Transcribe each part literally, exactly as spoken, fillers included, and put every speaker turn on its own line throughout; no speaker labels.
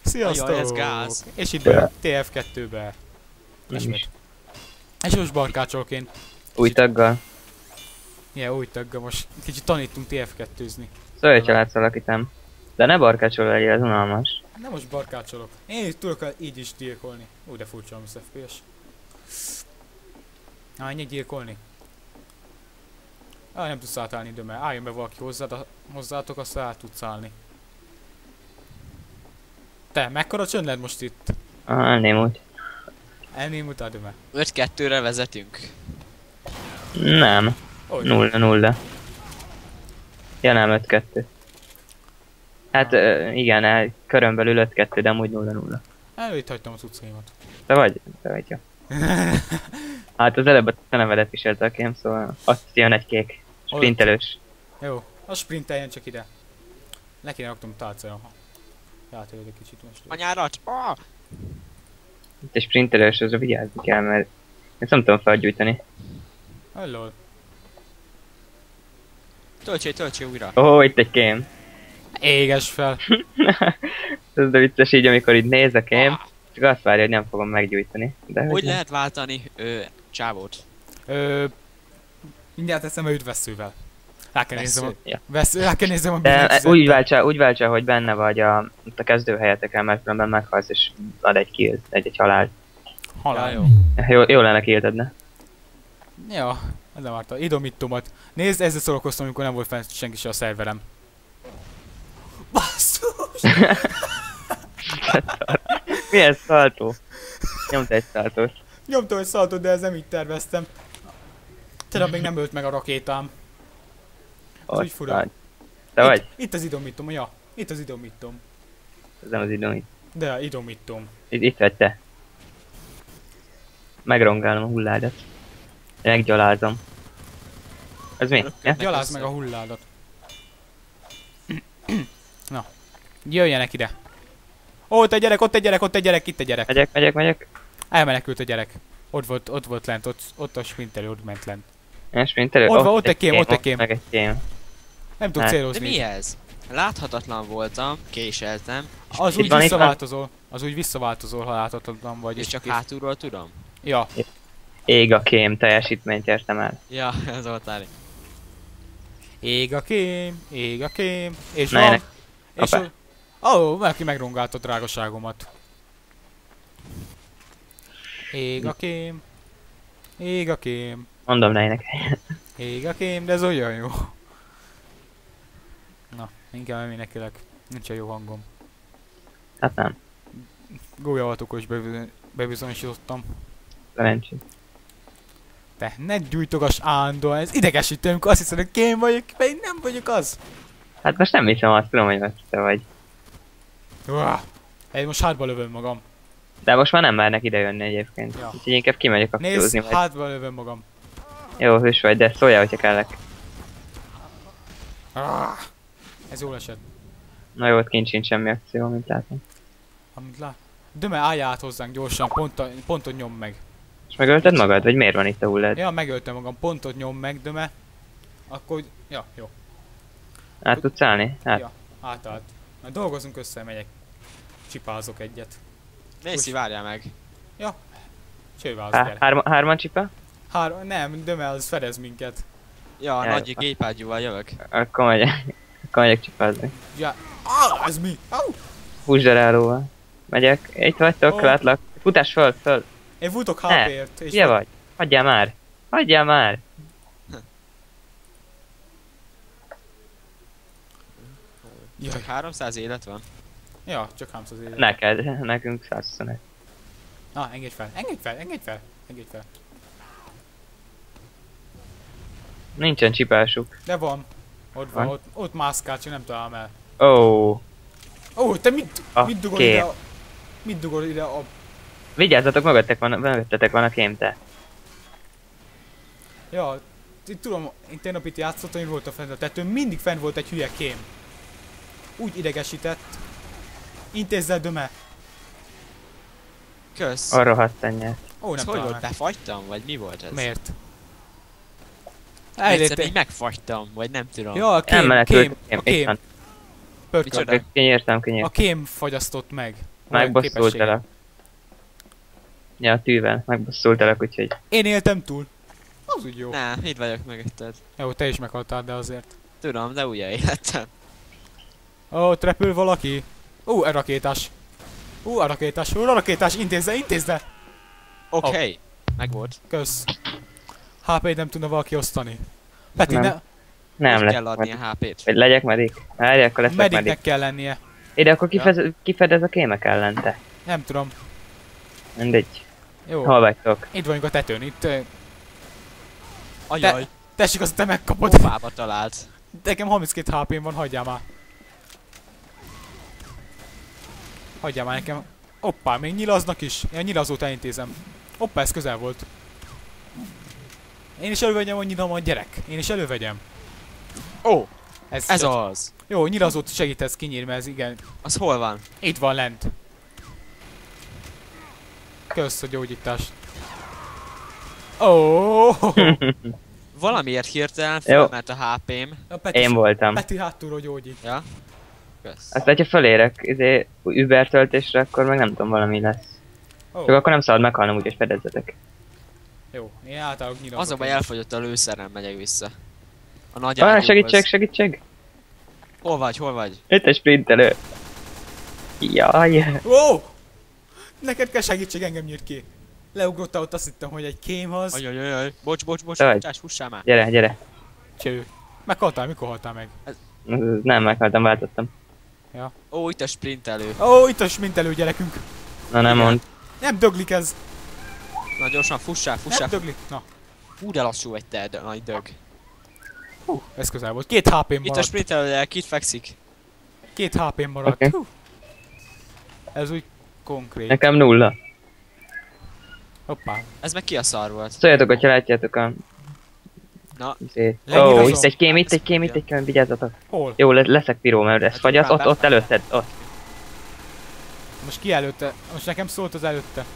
Sziasztok!
Ajaj, ez gáz.
És idő té ef kettőbe. Ismét. És most barkácsolok én.
Új taggal.
Igen, új taggal. Most kicsit tanítunk té ef kettőzni.
Szólj, hogyha látsz valakit, nem. De ne barkácsol legyél, ez unalmas.
Nem most barkácsolok. Én is tudok így is gyilkolni. Ú, de furcsa az ef pé es. Na, ennyi gyilkolni. Ah, nem tudsz átállni idő, mert álljon be valaki hozzád, a, hozzátok, aztán át tudsz állni. Te, mekkora csönd lett most itt?
Ah, elném úgy.
Elnémultál, Döme?
öt kettőre vezetünk.
Nem.
Hogy?
Nulla nulla. Ja nem, öt kettő. Hát uh, igen, el, körön belül öt kettő, de amúgy nulla nulla.
Elő itt hagytam az utcaimat.
Te vagy? Te vagy, jó. Hát az előbb a nevedet viselte a kém, szóval azt jön egy kék. Sprintelős.
Jó, a sprinteljen csak ide. Le kéne raktom tálcára, ha. Játéljük egy kicsit most.
Anyárat! Ah!
Itt egy sprintelős, azra vigyázni kell, mert ezt nem tudom felgyújtani.
Halló.
Töltsé, töltsé újra.
Ó, oh, itt egy kém.
Éges fel.
Ez de vicces így, amikor így néz a kém, csak azt várja, hogy nem fogom meggyújtani. De
Hogy
hogy
lehet váltani ö, csávót?
Ö... Mindjárt eszembe jut veszővel. Rá kell nézzem a...
Ja.
Vesző, rá kell nézzem a
De
billentyűzetet.
úgy váltsa, úgy váltsa, hogy benne vagy a, ott a kezdőhelyeteken, mert különben meghalsz és ad egy kill, egy, egy halált.
Halál.
Ja, jó.
Jó, jó lenne kiélted, ne?
Ja, ez nem várta. Idomitomat. Nézd, ezzel szórakoztam, amikor nem volt fent senki se a szerverem. Basszus!
Mi ez szaltó? Nyomta egy szaltót.
Nyomtam egy szaltot, de ez nem így terveztem. Tegnap még nem ölt meg a rakétám. Az úgy fura.
Ott, te vagy?
Itt, itt az idomitom, ja. Itt az idomitom.
Ez nem az időm.
De idomitom.
Itt, itt vagy te. Megrongálom a hulládat. Meggyalázom. Ez mi? Ja?
Gyalázd meg a hulládat. Na. Jöjjenek ide. Ó, ott egy gyerek, ott egy gyerek, ott egy gyerek, itt egy gyerek.
Megyek, megyek, megyek.
Elmenekült a gyerek. Ott volt, ott volt lent, ott, ott a sprintelő, ott ment lent.
Én sprintelő.
Ott van, ott egy kém, ott egy kém.
Meg egy kém.
Nem tud
Hát.
De
célozni.
mi ez? Láthatatlan voltam, késeltem,
Az
Itt
úgy
van, itt van.
visszaváltozol. Az úgy visszaváltozol, ha láthatatlan vagy.
és csak
kész.
hátulról tudom?
Ja.
Ég a kém, teljesítményt értem el.
Ja, ez volt elég.
Ég a kém, ég a kém. És
Na,
van.
ennek-
És
Hoppá.
Ó, oh, valaki megrongálta a drágaságomat. Ég a kém. Ég a kém.
Mondom ne ének.
Ég a kém, de ez olyan jó. Na, inkább nem énekelek. Nincs a jó hangom.
Hát nem.
Gólyavatokos is bebiz- bebizonyosítottam.
Szerencsét.
Te ne gyújtogass állandóan, ez idegesítő, amikor azt hiszed, hogy kém vagyok, pedig nem vagyok az.
Hát most nem hiszem, azt tudom, hogy azt te vagy.
Uah. Én most hátba lövöm magam.
De most már nem mernek idejönni egyébként.
Ja.
Úgyhogy inkább kimegyek
Nézd,
akciózni. Vagy...
hátba lövöm magam.
Jó, hős vagy, de szóljál, hogyha kellek.
Ah. Ez jól esett.
Na jó, ott kint sincs semmi akció, mint látom.
Amit lát. Döme, állj át hozzánk gyorsan, ponton, ponton nyom meg.
És megölted magad? Vagy miért van itt a hullad?
Ja, megöltem magam, pontot nyom meg, Döme. Akkor, ja, jó.
Át tudsz állni? Hát.
Ja, átállt. Na dolgozunk össze, megyek. Csipázok egyet.
Mészi, várjál meg.
Csőváz,
Há
gyere.
hárma, hárman csipa?
Hár, nem, Döme, az fedez minket.
Ja, a
Ja,
nagy
jó.
gépágyúval jövök.
Akkor megyek. Akkor megyek csipázni.
Ja, ah, ez mi? Au!
Húsdarálóval. Megyek. Itt vagytok,
Ó.
látlak. Futás föl, föl.
Én futok há
Ne,
pé-ért. és
Hülye vagy? Hagyjál már. Hagyjál már.
Jaj.
Csak háromszáz élet van.
Ja, csak háromszáz élet.
Neked, nekünk száz huszonöt.
Na, engedj fel, engedj fel, engedj fel, engedj fel.
Nincsen csipásuk.
De van. Ott van,
Van?
ott, ott mászkál, csak nem találom el.
Ó. Oh.
Ó, te mit,
A
mit dugod
kém.
ide a... Mit dugod ide a...
Vigyázzatok, mögöttek van, mögöttetek van a kémte.
Ja, t- tudom, én tegnap itt játszottam, én voltam fent a tetőn, mindig fent volt egy hülye kém. Úgy idegesített. Intézzel, Döme.
Kösz.
A rohadt szennyet.
Ó,
Ez
nem
hogy volt?
találom.
Befagytam? Vagy mi volt ez?
Miért?
Egyszer
Elérte...
így megfagytam, vagy nem tudom.
Ja, a
Nem
kém,
menekült.
kém,
Kém,
a
itt
kém.
van.
Pörkölt.
Micsoda?
Kinyírtam, kinyírtam.
A kém fagyasztott meg.
Megbosszultalak. Ja, a tűvel. Megbosszultalak, úgyhogy...
Én éltem túl. Az úgy jó.
Nem, itt vagyok mögötted.
Jó, te is meghaltál, de azért.
Tudom, de újra életem.
Ó, ott repül valaki. Ú, a rakétás. Ú, a rakétás. Ú, a rakétás. Intézze, intézze.
Oké. Okay. Megvolt.
Kösz. há pét nem tudna valaki osztani. Peti,
Nem.
ne...
Nem
Hogy
lesz.
kell adni a há pét.
Vagy legyek medik? Várj, akkor leszek
Mediknek
medik.
kell lennie.
Ide akkor kifez, kifedez a kémek ellen te.
Nem tudom.
Mindegy.
Jó.
Hol vagytok?
Itt vagyunk a tetőn. Itt... ö,
Ajaj,
Tessék, azt te megkapod.
pofába talált.
Nekem harminckét há pém van, hagyjál már. Hagyjál már nekem. Hoppá, még nyilaznak is. Én a nyilazót elintézem. Hoppá, ez közel volt. Én is elővegyem, hogy nyilom a gyerek. Én is elővegyem.
Ó,
Ez,
ez az.
Jó, nyilazót segítesz kinyírni, mert ez igen.
Az hol van?
Itt van lent. Kösz a gyógyítást. Ó, oh,
Valamiért hirtelen
Jó.
felment a há pém.
a Peti,
Én voltam.
Peti hátulról gyógyít.
Ja? Kösz.
Azt, hogyha fölérek izé, Uber töltésre, akkor meg nem tudom, valami lesz.
Oh,
Csak akkor nem szabad meghalnom, úgyhogy fedezzetek.
jó, én általában nyilazok.
Az a baj, elfogyott a lőszerem, megyek vissza. A nagy
Ah,
ágyúhoz.
segítség, segítség!
Hol vagy, hol vagy?
Itt egy sprintelő. Jaj!
Ó! Oh! Neked kell segítség, engem nyírt ki. Leugrottál ott, azt hittem, hogy egy kém az.
Ajajajaj. Bocs, bocs, bocs,
Te vagy.
bocsás, fussál már.
Gyere, gyere.
Cső. Meghaltál, mikor haltál meg?
Nem, meghaltam, váltottam.
Ó, itt a sprintelő.
Ó, oh, itt a smintelő gyerekünk.
Na nem
Igen.
mond.
Nem döglik ez.
Na gyorsan, fussál, fussál.
Nem döglik. Na,
Hú, de lassú vagy te, de nagy dög.
hú, ez közel volt. Két há pém
Itt a
maradt.
sprintelő, de kit fekszik.
Két há pém maradt.
Oké.
Hú. Ez úgy konkrét.
Nekem nulla.
Hoppá.
Ez meg ki a szar volt?
Szóljatok, hogyha látjátok a...
Na.
Izé. Ó,
Lenyilazom.
itt egy kém, itt egy kém, itt egy kém, vigyázzatok.
Hol?
Jó, le leszek piró, mert ez
Hát
fagyat,
nyilván
ott, ott
befele.
előtted, ott.
Most ki előtte? Most nekem szólt az előtte.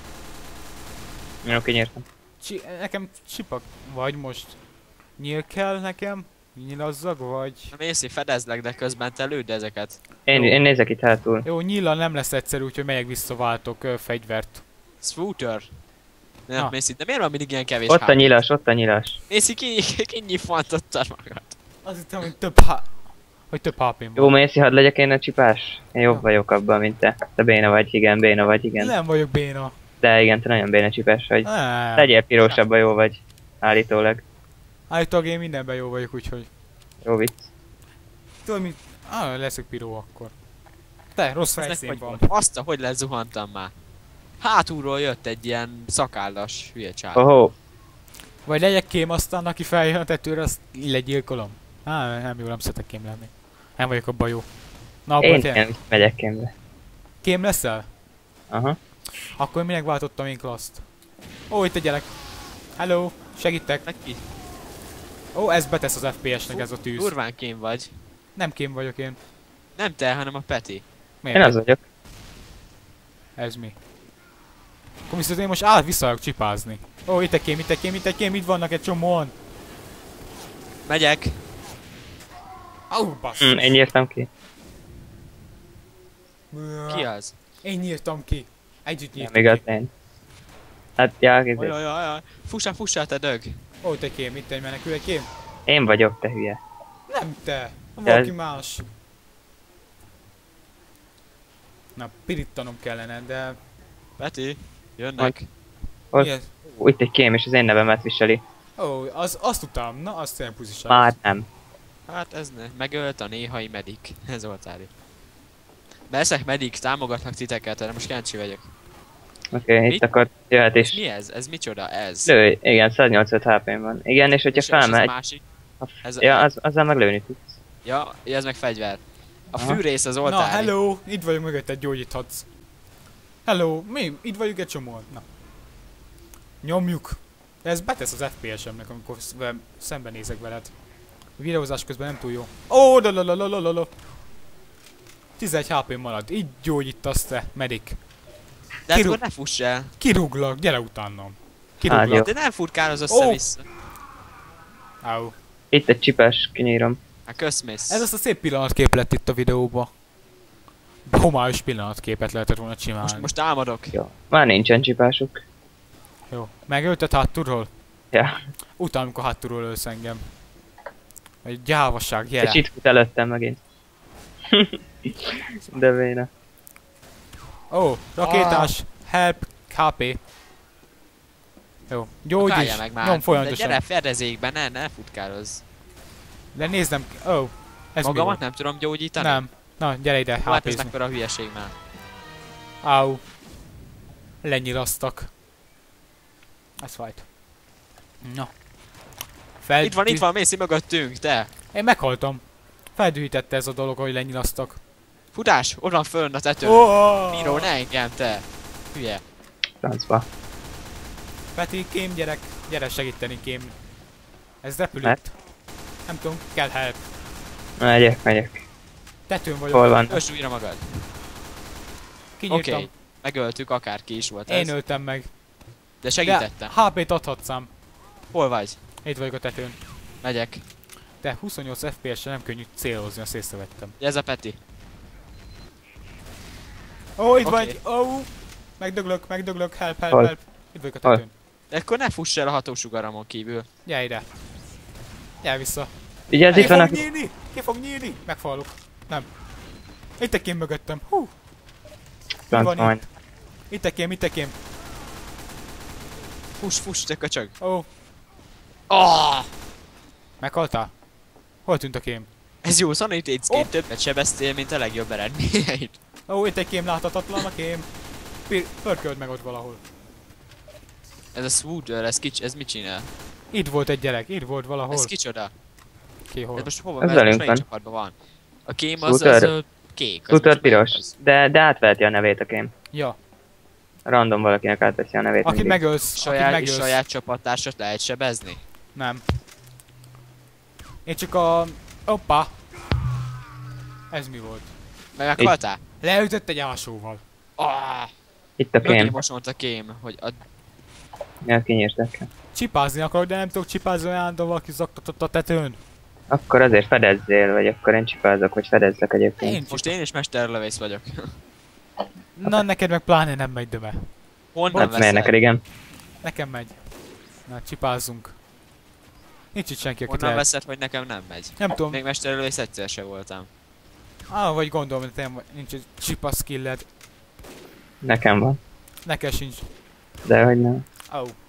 Jó, kinyírtam.
Csi nekem csipak vagy most. Nyíl kell nekem? Nyilazzak vagy?
Na Mészi, fedezlek, de közben te lőd ezeket.
Én,
Jó.
én nézek itt hátul.
Jó, nyíllal nem lesz egyszerű, úgyhogy megyek vissza, váltok ö, fegyvert.
Swooter. Nem,
Na.
Mészi, de miért van mindig ilyen kevés
Ott a
há pé?
nyilas, ott a nyilas.
Mészi, ki, kinyifantottad magad.
Azt hittem, hogy több há... Hogy több há pém van.
Jó, Mészi, hadd legyek én a csipás. Én jobb
Jó.
vagyok abban, mint te. Te béna vagy, igen, béna vagy, igen.
Nem vagyok béna.
De igen, te nagyon béna csipás vagy.
Nem.
Legyél pirósabban jó vagy. Állítólag.
Állítólag én mindenben jó vagyok, úgyhogy...
Jó vicc.
Tudod mit? Ah, leszek piró akkor. Te, rossz
Ez
fejszín
hogy
van.
volt? Azt, a, hogy lezuhantam már. Hátulról jött egy ilyen szakállas hülye csávó.
Ohó.
Vagy legyek kém, aztán aki feljön a tetőre, azt legyilkolom. Á, nem jó, nem szeretek kém lenni. Nem vagyok abban jó. Na, abban
Én
tényleg.
nem megyek kémbe.
Kém leszel?
Aha.
Akkor minek váltottam én klaszt? Ó, itt egy gyerek. Hello, segítek.
Neki.
Ó, ez betesz az ef pé es-nek ez a tűz.
Durván kém vagy.
Nem kém vagyok én.
Nem te, hanem a Peti.
Miért?
Én az vagyok.
Ez mi? Akkor viszont én most át vissza vagyok csipázni. Ó, itt egy kém, itt egy kém, itt egy kém, itt vannak egy csomóan.
Megyek.
Au, basszus.
Hm, én nyírtam ki.
Ki az?
Én nyírtam ki. Együtt
Nem
nyírtam
igaz
ki.
én. Hát, já, izé.
Ajajajaj. Fussál, fussál, te dög.
Ó, itt egy kém, itt egy menekül, egy kém.
Én vagyok, te hülye.
Nem te.
De
Valaki
ez-
más. Na, pirítanom kellene, de...
Peti, jönnek.
Ott.
Mi ez?
Ó, itt egy kém, és az én nevemet viseli.
Ó, az, azt tudtam. Na, azt tényleg puziság.
Már nem.
Hát ez ne. Megölt a néhai medik. Ez volt Ári. Beszek medik, támogatnak titeket, de most kíváncsi vagyok.
Oké, okay,
Mi?
itt akkor jöhet
És
is.
mi ez? Ez micsoda? Ez?
Lőj, igen, száznyolcvanöt há pém van. Igen, és hogyha
És- és ez a
felmegy,
másik? ez a-
ja, az, azzal meg lőni tudsz.
Ja, ez meg fegyver. A
Aha.
fűrész az
Na,
oltári.
hello! Itt vagyok mögötted, gyógyíthatsz. Hello! Mi? Itt vagyunk egy csomóan. Na. Nyomjuk. Ez betesz az ef pé es-emnek, amikor sz- szembenézek veled. A videózás közben nem túl jó. Ó, la la la la la la la. tizenegy há pé marad. Így gyógyítasz te, medik.
De hát
Kirú-
akkor ne fuss el.
Kirúglak, gyere utánam.
Hát
Kirúglak.
jó.
De nem furkároz
Ó.
össze-vissza.
Au.
Itt egy csipás, kinyírom.
Hát köszmész.
Ez az a szép pillanatkép lett itt a videóba. homályos pillanatképet lehetett volna csinálni.
Most, most támadok.
Jó. Már nincsen csipásuk.
Jó. Megölted hátulról?
Ja.
Utána, amikor hátulról ölsz engem. Egy gyávasság jele.
És itt fut előttem megint. De véna.
Ó, oh, rakétás, help, há pé. Jó, gyógyíts,
Akálja meg már.
nyom
De
folyamatosan.
gyere fedezékbe, ne, ne futkározz.
De nézd ó, oh, ez mi
Magamat
volt?
nem tudom gyógyítani?
Nem. Na, gyere ide,
Hát ez
há pézni.
mekkora hülyeség már.
Áú. Lenyirasztak. Ez fájt. Na. Fel...
Itt van, itt van, Mészi mögöttünk, te!
Én meghaltam. Feldühítette ez a dolog, hogy lenyirasztak.
Futás! Ott van fönn a tetőn!
Oh!
Miro, ne engem, te! Hülye!
Francba.
Peti, kém gyerek. Gyere segíteni, kém. Ez repül
Hát?
itt. Nem tudom, kell help.
Megyek, megyek.
Tetőn vagyok.
Hol van?
Ösd újra magad!
Kinyírtam.
Oké, megöltük, akárki is volt
Én
ez.
öltem meg.
De segítettem.
De há pét adhatsz ám.
Hol vagy?
Itt vagyok a tetőn.
Megyek.
De huszonnyolc ef pé es-sel nem könnyű célozni, azt észrevettem.
Ez a Peti.
Ó, oh, itt
Oké.
vagy! Ó! Oh. Megdöglök, megdöglök, help, help,
Hol?
help. Itt vagyok a
Hol?
tetőn.
De akkor ne fuss el a hatósugaramon kívül.
Gyere ide. Gyere vissza.
Vigyázz,
Ki
itt
fog
vannak.
nyílni? Ki fog nyílni? Megfalok. Nem. Itt egy kém mögöttem. Hú!
Francba
van
majd.
Itt egy kém, itt egy kém.
Fuss, fuss, te köcsög.
Ó, oh.
Ah!
Meghaltál? Hol tűnt a kém?
Ez jó, szanitécként
Oh.
többet sebeztél, mint a legjobb eredményeid.
Ó, oh, itt egy kém láthatatlan a kém. Pir pörköld meg ott valahol.
Ez a Swooder, ez, kics, ez mit csinál?
Itt volt egy gyerek, itt volt valahol.
Ez kicsoda?
Ki hol?
Ez most hova?
Ez
Ez most
velünk
melyik
van.
csapatban van? A kém az,
Scooter.
az ö, kék. az
Scooter
most melyik
piros.
az?
De, de átveheti a nevét a kém.
Ja.
Random valakinek átveszi a nevét.
Akit
mindig.
megölsz, akit
Saját, és
megölsz.
saját csapattársat lehet sebezni?
Nem. Én csak a... Hoppá! Ez mi volt?
Meg meghaltál?
Leütött egy ásóval.
Ah!
Itt a
Mögé
kém.
most mondta kém, hogy a...
Ja, kinyírtak.
Csipázni akarok, de nem tudok csipázni, állandóan valaki zaktatott a tetőn.
Akkor azért fedezzél, vagy akkor én csipázok, hogy fedezzek egyébként.
Én
Most én is mesterlövész vagyok.
Na, neked meg pláne nem megy, döme.
Honnan
Hát miért
veszel?
neked igen?
Nekem megy. Na, csipázzunk. Nincs itt senki, akit
Honnan
lehet.
veszed, hogy nekem nem megy?
Nem tudom.
Még mesterlövész egyszer se voltam.
Ah, vagy gondolom, hogy nem, nincs egy csipa skilled.
Nekem van.
Neked sincs.
De hogy nem.
Au. Oh.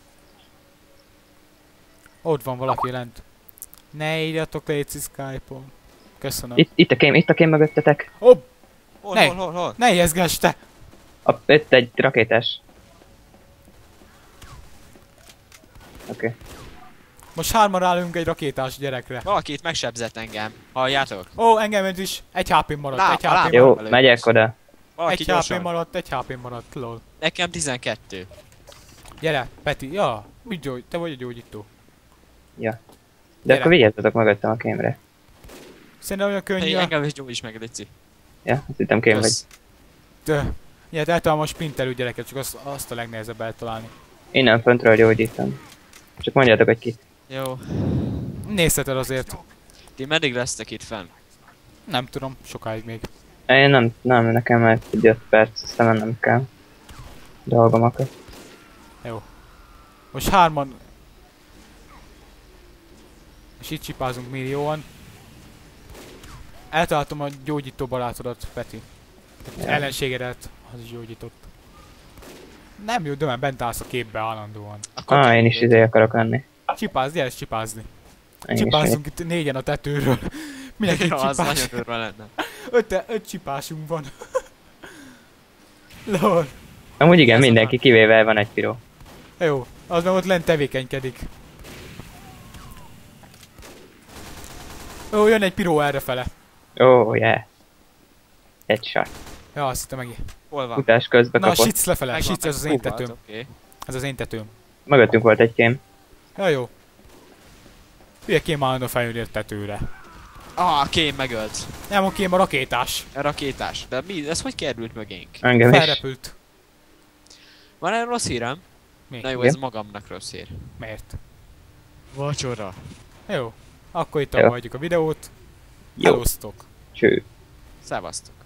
Ott van valaki lent. Ne írjatok léci Skype-on. Köszönöm.
Itt, itt a kém, itt a kém mögöttetek.
Hopp!
Hol,
Ne.
hol, hol, hol?
Ne ijeszgess te!
A, itt egy rakétás. Oké. Okay.
Most hárman állunk egy rakétás gyerekre.
Valaki itt megsebzett engem. Halljátok?
Ó, oh, engem is. Egy há pé maradt,
Lá-
egy há pé
lá-
maradt.
Jó, megyek oda.
Valaki
Egy há pé
gyorsan.
maradt, egy há pé maradt, lol.
Nekem tizenkettő.
Gyere, Peti, ja, mit gyógy, te vagy a gyógyító.
Ja. De
Gyere.
akkor vigyázzatok mögöttem a kémre.
Szerintem olyan könnyű.
Hey,
a-
engem is gyógyíts meg, Lici.
Ja, azt hittem kém vagy.
Kösz.
Tö. Ilyet eltalálom a sprinterű gyereket, csak azt, azt a legnehezebb eltalálni.
Innen föntről gyógyítom. Csak mondjátok, hogy kit.
Jó.
Nézheted azért.
Ti meddig lesztek itt fenn?
Nem tudom, sokáig még.
Én nem, nem, nekem már egy öt perc, aztán mennem kell. Dolgomakat.
Jó. Most hárman... És itt csipázunk millióan. Eltaláltam a gyógyító barátodat, Peti.
Ja.
Ellenségedet, az is gyógyított. Nem jó, de már bent állsz a képbe állandóan.
Akkor
Ah,
ki-
én is izé akarok lenni.
Csipázz, gyere csipázni.
Én is megyek.
Csipázzunk itt négyen a tetőről. Mindenki
Ja, az
csipás.
nagyon durva lenne.
Öt, öt csipásunk van. Lol.
Amúgy igen,
Ez a
mindenki kivéve van egy piró.
Jó, az meg ott lent tevékenykedik. Ó, jön egy piró errefele.
Ó, oh, yeah. Egy shot.
Ja, azt hittem meg.
Hol van?
Futás közben
Na,
kapott.
sitz lefele,
Megvan,
sitz, ez az
meg-
én
Hú,
tetőm.
hát, oké.
Ez az én tetőm.
Mögöttünk volt egy kém.
Ja, jó. Hülye kém állandó feljönni a tetőre.
Ah, kém megölt.
Nem, a kém a rakétás.
A rakétás. De mi? Ez hogy került mögénk?
Engem is.
Felrepült.
Van egy rossz hírem?
Mi?
Na jó,
Igen.
ez magamnak rossz hír.
Miért?
Vacsora.
Jó. Akkor itt
Jó.
abba hagyjuk a videót.
Jó.
Helóztok.
Cső.
Szevasztok.